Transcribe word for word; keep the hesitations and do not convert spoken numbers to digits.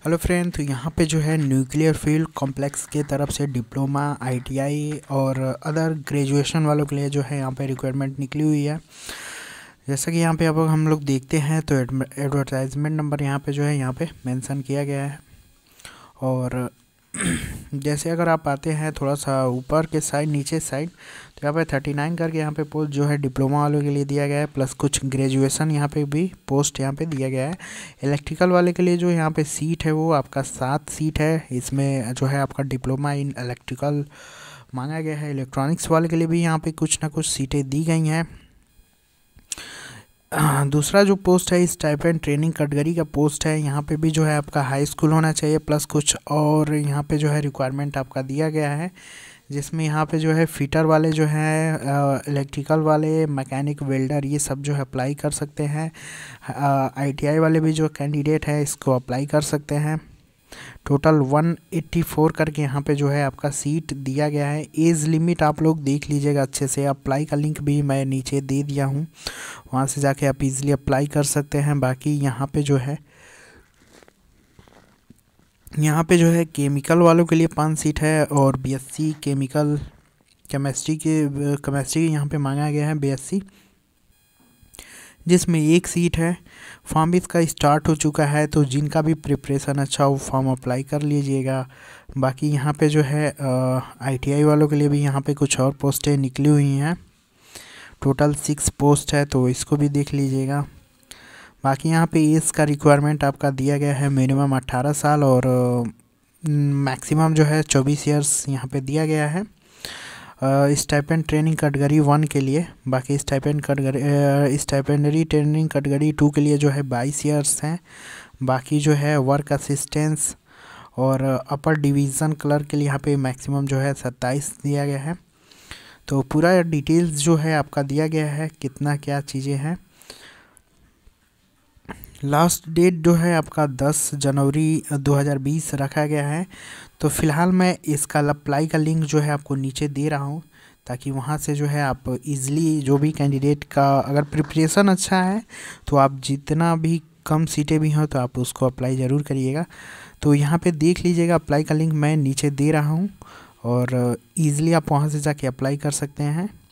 Hello friend, तो यहाँ पे जो है न्यूक्लियर फ्यूल कॉम्प्लेक्स के तरफ से डिप्लोमा, आईटीआई और अदर ग्रेजुएशन वालों के लिए जो है यहाँ पे रिक्वायरमेंट निकली हुई है। जैसा कि यहाँ पे अब हम लोग देखते हैं तो एडवर्टाइजमेंट नंबर यहाँ पे जो है यहाँ पे मेंशन किया गया है। और जैसे अगर आप आते हैं थोड़ा सा ऊपर के साइड, नीचे साइड, तो यहाँ पे थर्टी नाइन करके यहाँ पे पोस्ट जो है डिप्लोमा वालों के लिए दिया गया है, प्लस कुछ ग्रेजुएशन यहाँ पे भी पोस्ट यहाँ पे दिया गया है। इलेक्ट्रिकल वाले के लिए जो यहाँ पे सीट है वो आपका सात सीट है। इसमें जो है आपका डिप्लोमा इन इलेक्ट्रिकल मांगा गया है। इलेक्ट्रॉनिक्स वाले के लिए भी यहाँ पे कुछ ना कुछ सीटें दी गई हैं। दूसरा जो पोस्ट है स्टाइपेंड ट्रेनिंग कैटेगरी का पोस्ट है। यहाँ पे भी जो है आपका हाई स्कूल होना चाहिए, प्लस कुछ और यहाँ पे जो है रिक्वायरमेंट आपका दिया गया है, जिसमें यहाँ पे जो है फिटर वाले जो हैं, इलेक्ट्रिकल वाले, मैकेनिक, वेल्डर, ये सब जो है अप्लाई कर सकते हैं। आईटीआई वाले भी जो कैंडिडेट है इसको अप्लाई कर सकते हैं। टोटल वन एट्टी फोर करके यहाँ पे जो है आपका सीट दिया गया है। एज लिमिट आप लोग देख लीजिएगा अच्छे से। अप्लाई का लिंक भी मैं नीचे दे दिया हूँ, वहाँ से जाके आप इजीली अप्लाई कर सकते हैं। बाकी यहाँ पे जो है यहाँ पे जो है केमिकल वालों के लिए पाँच सीट है, और बीएससी केमिकल केमिस्ट्री के केमिस्ट्री यहाँ पे मांगा गया है बीएससी, जिसमें एक सीट है। फॉर्म भी इसका स्टार्ट हो चुका है, तो जिनका भी प्रिपरेशन अच्छा हो फॉर्म अप्लाई कर लीजिएगा। बाकी यहाँ पे जो है आईटीआई वालों के लिए भी यहाँ पे कुछ और पोस्टें निकली हुई हैं। टोटल सिक्स पोस्ट है, तो इसको भी देख लीजिएगा। बाकी यहाँ पे एज का रिक्वायरमेंट आपका दिया गया है, मिनिमम अट्ठारह साल और मैक्सिमम जो है चौबीस ईयर्स यहाँ पे दिया गया है। स्टाइपेंड ट्रेनिंग कैटेगरी वन के लिए, बाकी stipend category stipendiary training category two के लिए जो है बाईस ईयर्स हैं। बाकी जो है वर्क असिस्टेंस और अपर डिवीज़न क्लर्क के लिए यहाँ पे मैक्सिमम जो है सत्ताईस दिया गया है। तो पूरा डिटेल्स जो है आपका दिया गया है, कितना क्या चीज़ें हैं। लास्ट डेट जो है आपका दस जनवरी दो हज़ार बीस रखा गया है। तो फ़िलहाल मैं इसका अप्लाई का लिंक जो है आपको नीचे दे रहा हूँ, ताकि वहाँ से जो है आप इजीली जो भी कैंडिडेट का अगर प्रिपरेशन अच्छा है तो आप जितना भी कम सीटें भी हों तो आप उसको अप्लाई ज़रूर करिएगा। तो यहाँ पे देख लीजिएगा, अप्लाई का लिंक मैं नीचे दे रहा हूँ और ईज़िली आप वहाँ से जाके अप्लाई कर सकते हैं।